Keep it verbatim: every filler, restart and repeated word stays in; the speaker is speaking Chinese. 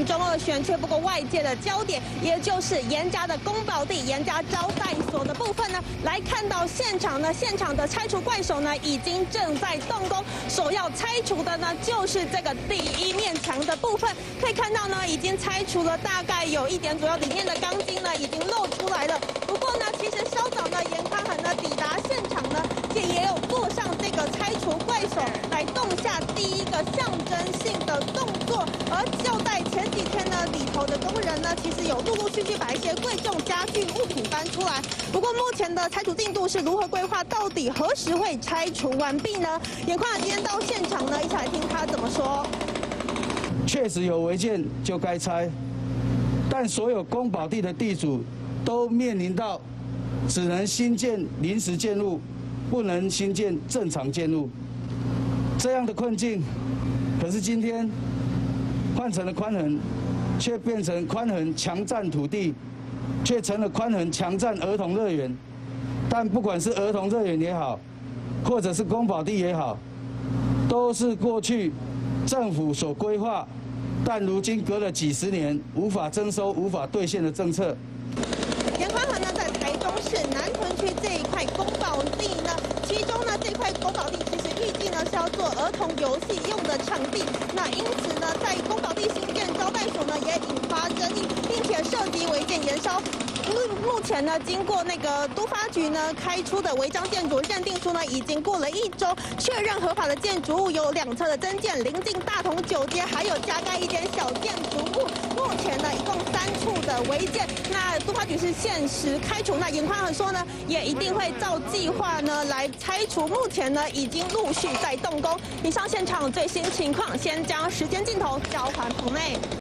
选中二选，却不过外界的焦点，也就是严家的宫保地、严家招待所的部分呢，来看到现场呢，现场的拆除怪手呢，已经正在动工，首要拆除的呢，就是这个第一面墙的部分，可以看到呢，已经拆除了大概有一点左右，里面的钢筋呢，已经露出来了。不过呢，其实稍早呢，严宽恒呢抵达现场呢，也也有坐上这个拆除怪手，来动下第一个象征性的动作。而就在前几天呢，里头的工人呢，其实有陆陆续续把一些贵重家具物品搬出来。不过目前的拆除进度是如何规划？到底何时会拆除完毕呢？严宽恒今天到现场呢，一起来听他怎么说。 确实有违建就该拆，但所有公保地的地主都面临到只能新建临时建物，不能新建正常建物这样的困境。可是今天换成了宽恒，却变成宽恒强占土地，却成了宽恒强占儿童乐园。但不管是儿童乐园也好，或者是公保地也好，都是过去政府所规划，但如今隔了几十年无法征收、无法兑现的政策。 严宽恒呢，在台中市南屯区这一块公保地呢，其中呢这块公保地其实预计呢是要做儿童游戏用的场地，那因此呢，在公保地新建招待所呢也引发争议，并且涉及违建延烧。目前呢，经过那个都发局呢开出的违章建筑认定书呢，已经过了一周，确认合法的建筑物有两侧的增建，临近大同九街，还有加盖一间小建筑物。目前呢，一共三处的违建，那都发局是限时开除。那严宽恒说呢，也一定会照计划呢来拆除。目前呢，已经陆续在动工。以上现场最新情况，先将时间镜头交还棚内。